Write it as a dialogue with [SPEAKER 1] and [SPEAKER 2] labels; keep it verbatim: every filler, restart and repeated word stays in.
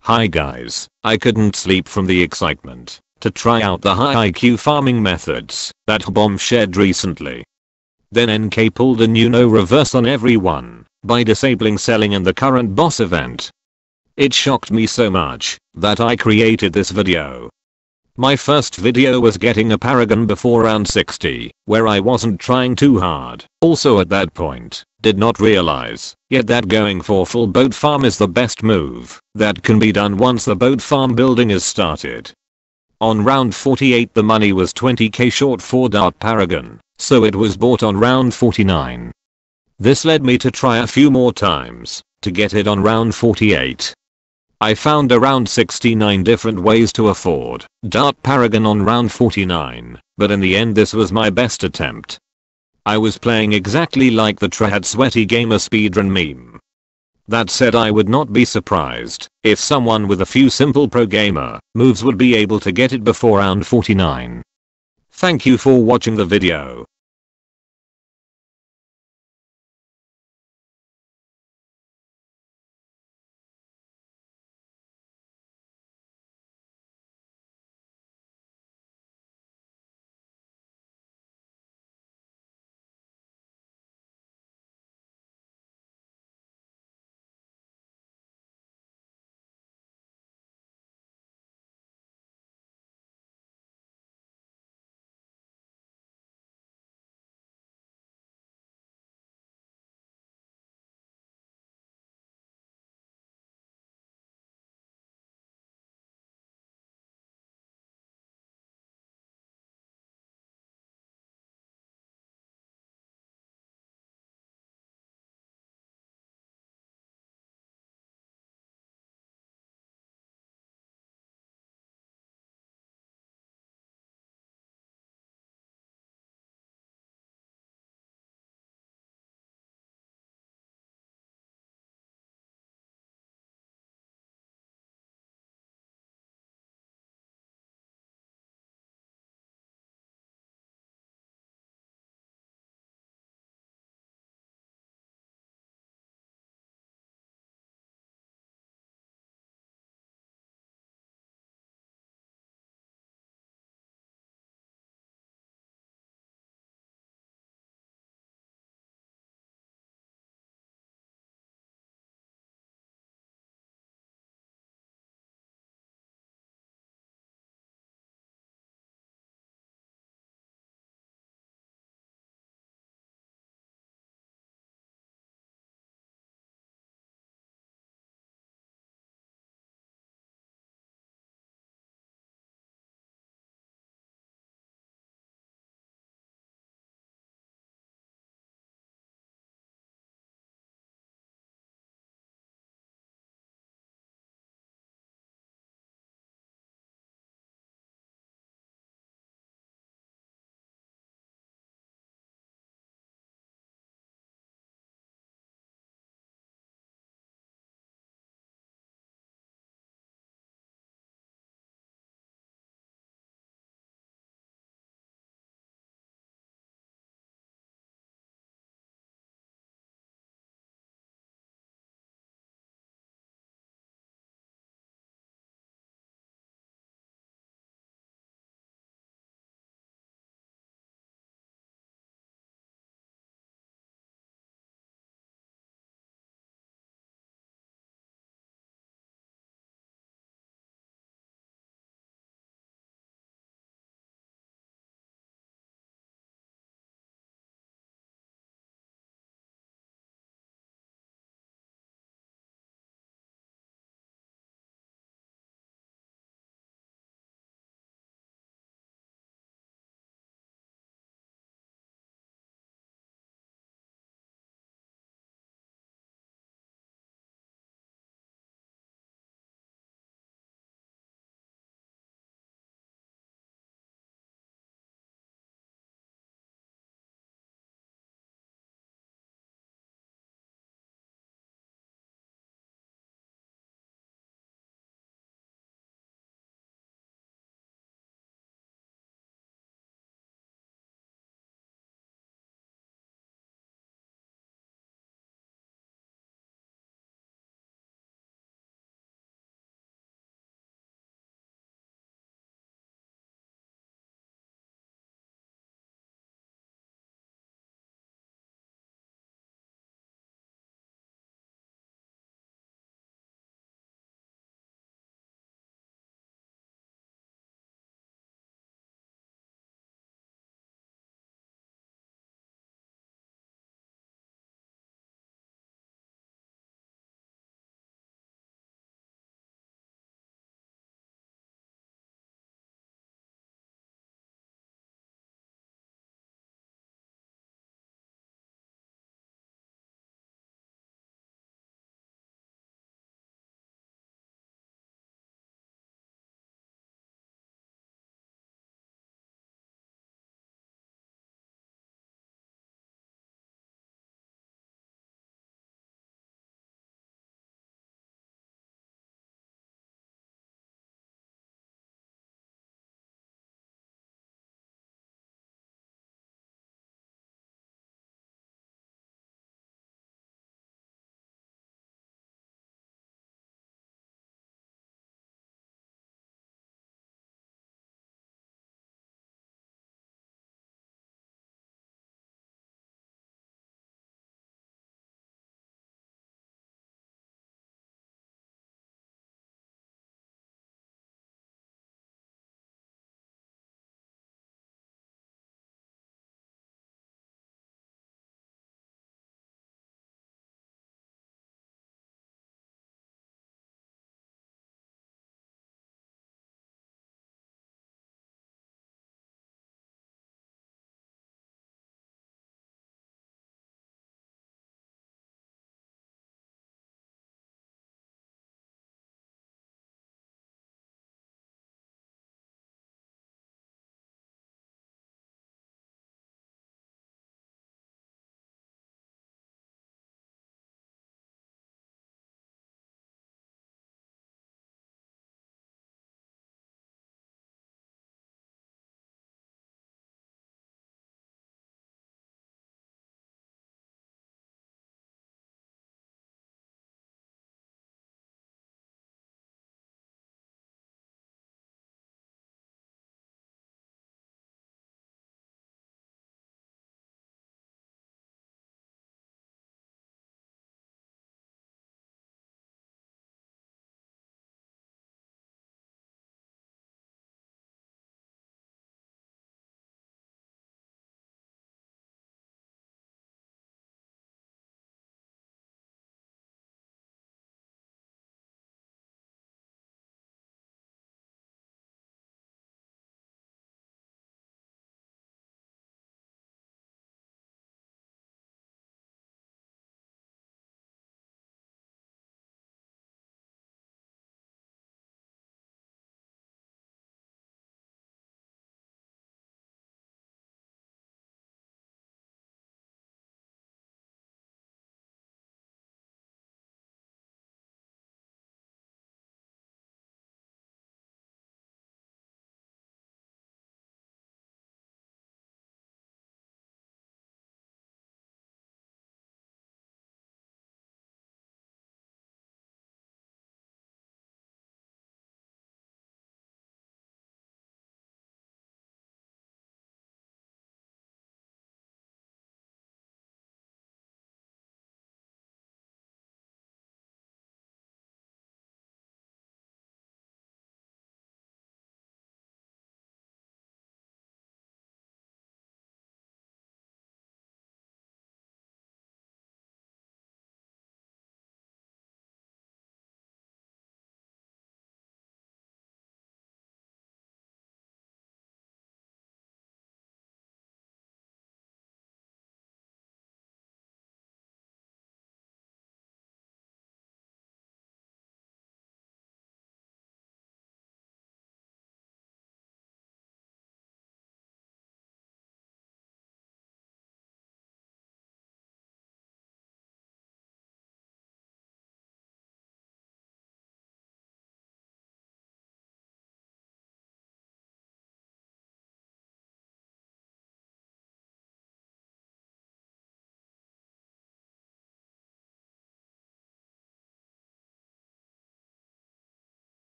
[SPEAKER 1] Hi guys, I couldn't sleep from the excitement to try out the high I Q farming methods that Bomb shared recently. Then N K pulled a new no reverse on everyone by disabling selling in the current boss event. It shocked me so much that I created this video. My first video was getting a Paragon before round sixty, where I wasn't trying too hard. Also at that point, did not realize yet that going for full boat farm is the best move that can be done once the boat farm building is started. On round forty-eight the money was twenty K short for Dart Paragon, so it was bought on round forty-nine. This led me to try a few more times to get it on round forty-eight. I found around sixty-nine different ways to afford Dart Paragon on round forty-nine, but in the end this was my best attempt. I was playing exactly like the Trad Sweaty Gamer speedrun meme. That said, I would not be surprised if someone with a few simple pro gamer moves would be able to get it before round forty-nine. Thank you for watching the video.